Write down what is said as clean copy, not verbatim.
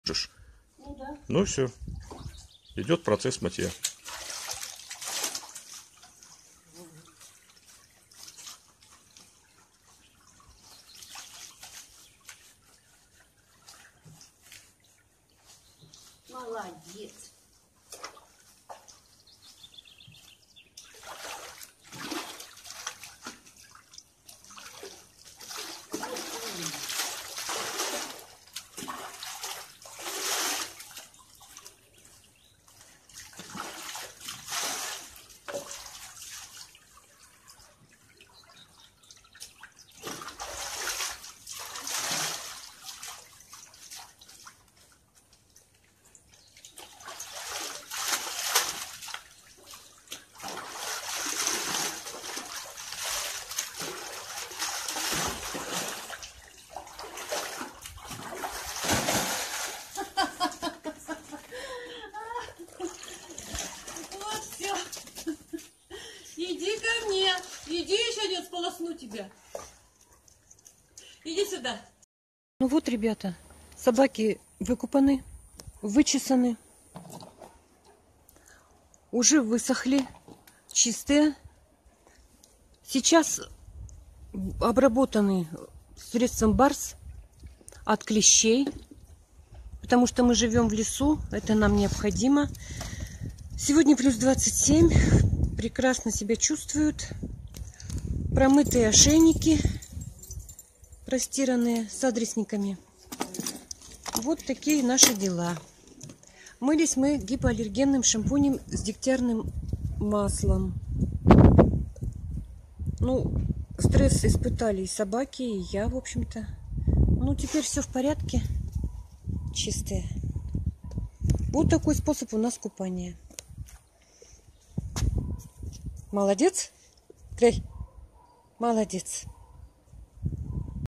Ну да. Ну все, идет процесс мытья. Молодец. Вот все. Иди ко мне. Иди, еще нет, сполосну тебя. Иди сюда. Ну вот, ребята, собаки выкупаны, вычесаны, уже высохли, чистые. Сейчас обработаны средством Барс от клещей, потому что мы живем в лесу, это нам необходимо. Сегодня плюс 27, прекрасно себя чувствуют. Промытые ошейники, простиранные с адресниками. Вот такие наши дела. Мылись мы гипоаллергенным шампунем с дегтярным маслом. Ну, стресс испытали и собаки, и я, в общем-то. Ну, теперь все в порядке. Чистые. Вот такой способ у нас купания. Молодец? Грей, молодец.